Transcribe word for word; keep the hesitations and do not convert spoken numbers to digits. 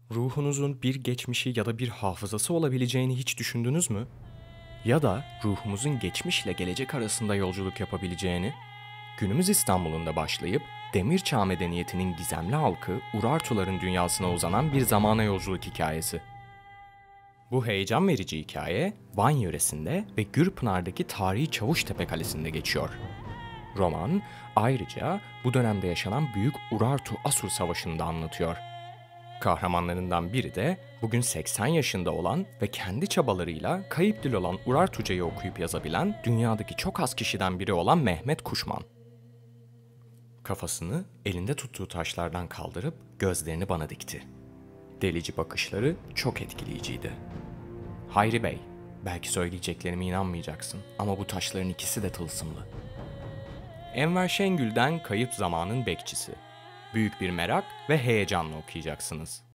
Ruhunuzun bir geçmişi ya da bir hafızası olabileceğini hiç düşündünüz mü? Ya da ruhumuzun geçmişle gelecek arasında yolculuk yapabileceğini? Günümüz İstanbul'unda başlayıp Demir Çağ medeniyetinin gizemli halkı Urartuların dünyasına uzanan bir zamana yolculuk hikayesi. Bu heyecan verici hikaye Van yöresinde ve Gürpınar'daki tarihi Çavuştepe Kalesi'nde geçiyor. Roman ayrıca bu dönemde yaşanan Büyük Urartu-Asur Savaşı'nı da anlatıyor. Kahramanlarından biri de bugün seksen yaşında olan ve kendi çabalarıyla kayıp dil olan Urartucayı okuyup yazabilen dünyadaki çok az kişiden biri olan Mehmet Kuşman. Kafasını elinde tuttuğu taşlardan kaldırıp gözlerini bana dikti. Delici bakışları çok etkileyiciydi. Hayri Bey, belki söyleyeceklerime inanmayacaksın ama bu taşların ikisi de tılsımlı. Enver Şengül'den Kayıp Zamanın Bekçisi. Büyük bir merak ve heyecanla okuyacaksınız.